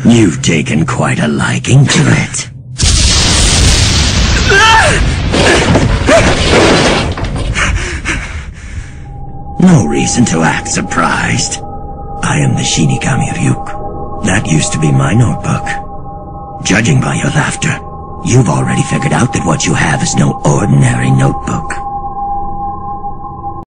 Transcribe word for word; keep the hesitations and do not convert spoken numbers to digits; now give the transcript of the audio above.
You've taken quite a liking to it. No reason to act surprised. I am the Shinigami Ryuk. That used to be my notebook. Judging by your laughter, you've already figured out that what you have is no ordinary notebook.